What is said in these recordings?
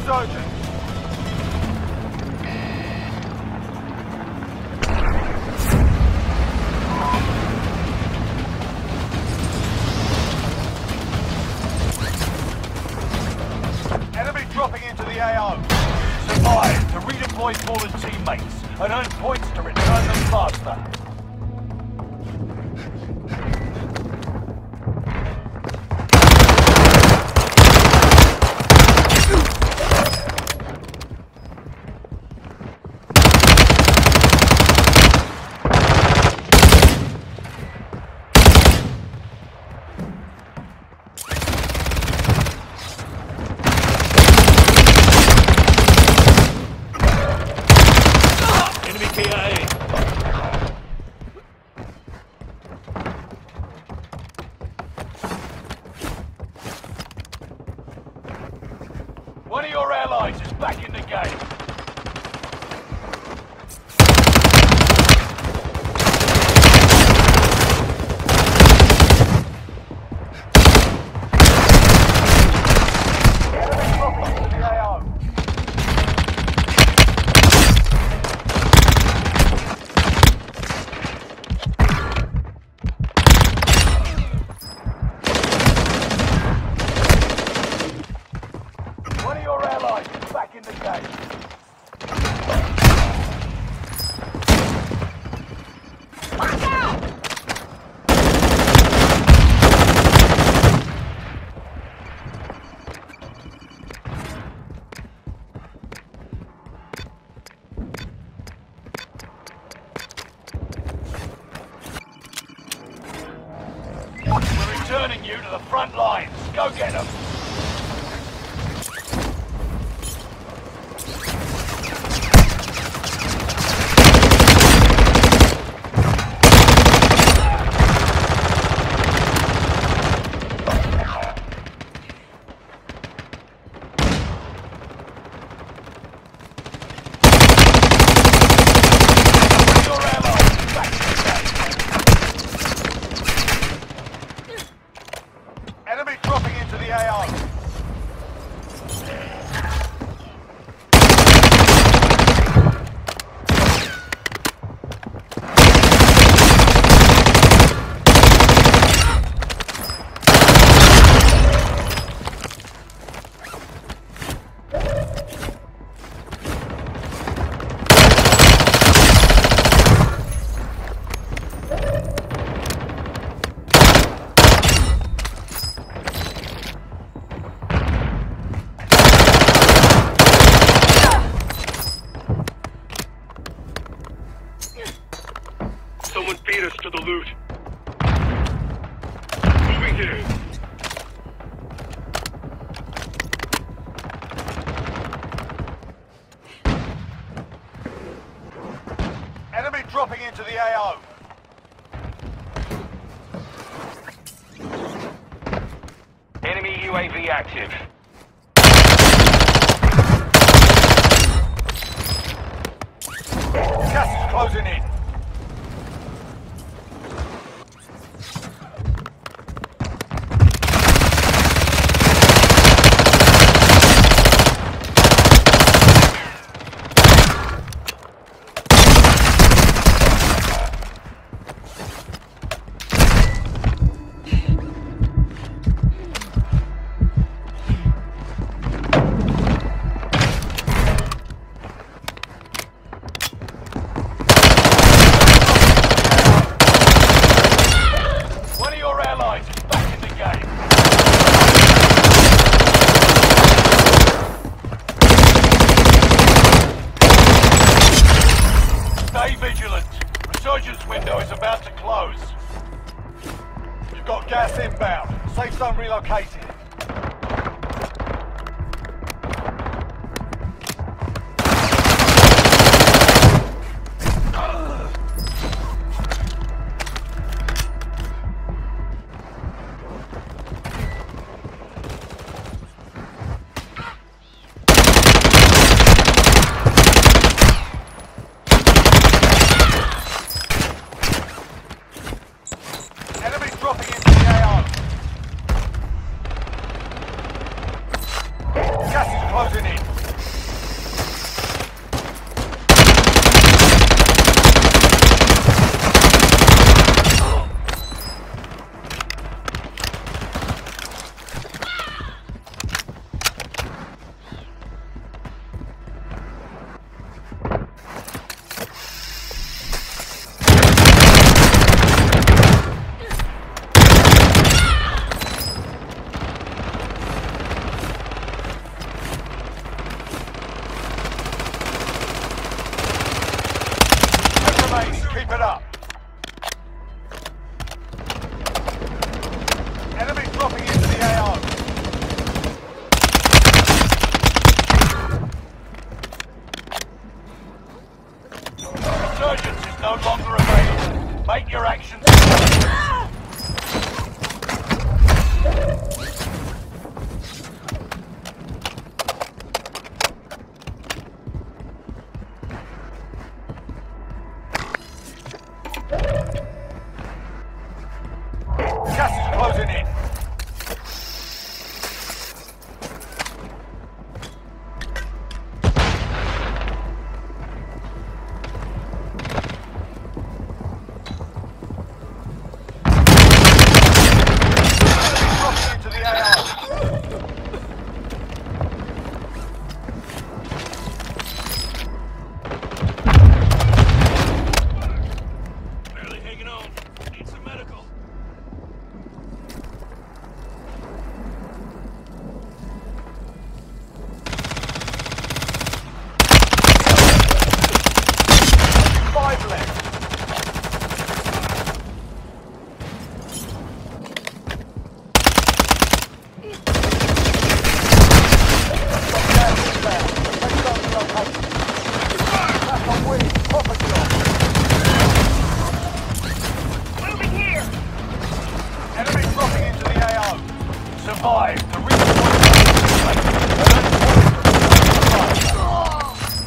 resurgence. Enemy dropping into the AO. Survive to redeploy fallen teammates and earn points to return them faster. One of your allies is back in the game. Enemy dropping into the AO. One of your allies is back in the game. We're returning you to the front lines. Go get them. Enemy dropping into the AO. Someone beat us to the loot. Moving here. Enemy dropping into the AO. Enemy UAV active. Gas is closing in. Stay vigilant. Resurgence window is about to close. You've got gas inbound. Safe zone relocated. Dropping into the AO. Gas is closing in. teammates and earn points to return them to the club.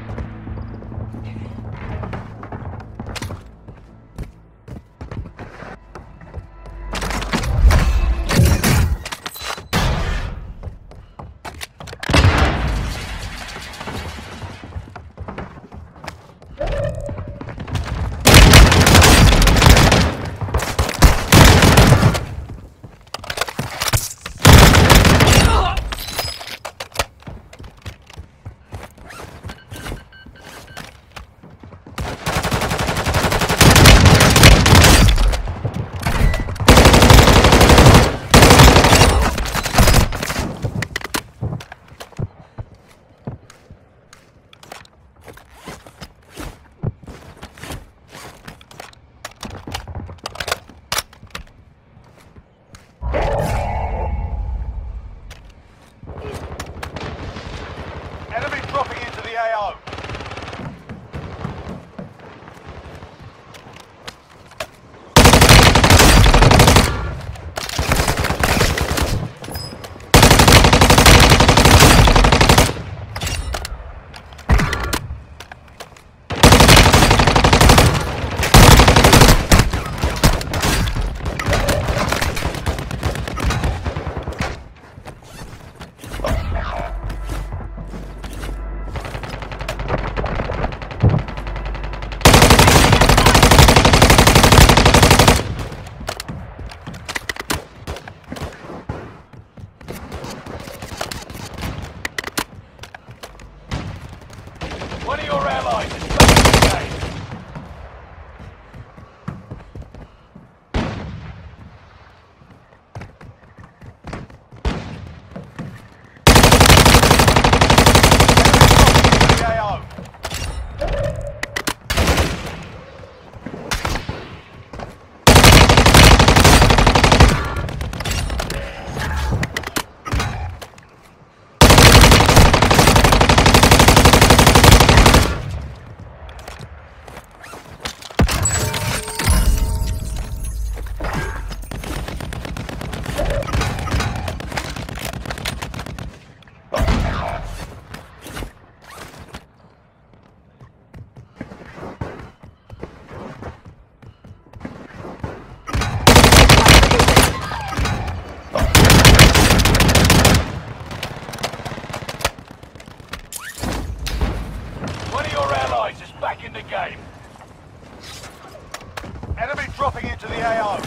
Enemy dropping into the AO. One of your allies is back in the game. One of your allies is back in the game. Enemy dropping into the AO.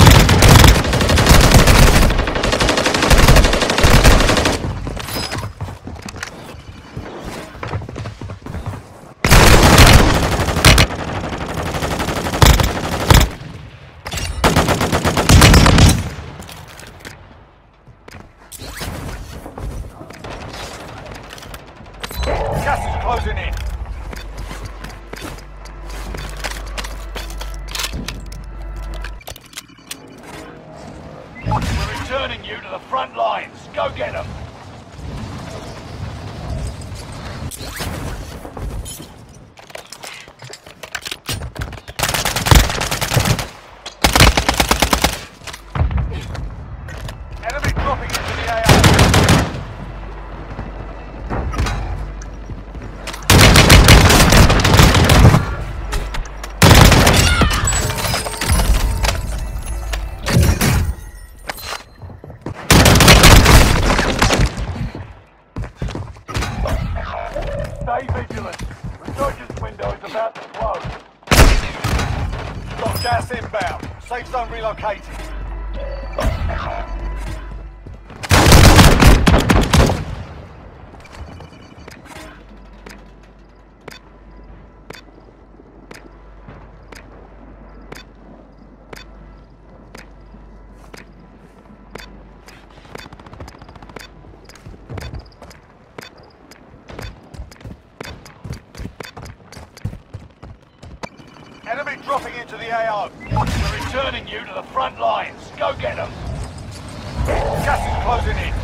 Gas is closing in. We're returning you to the front lines. Go get them. Enemy dropping into the AO. Stay vigilant. Resurgence window is about to close. Got gas inbound. Safe zone relocated. Enemy dropping into the AO. We're returning you to the front lines. Go get them. Gas is closing in.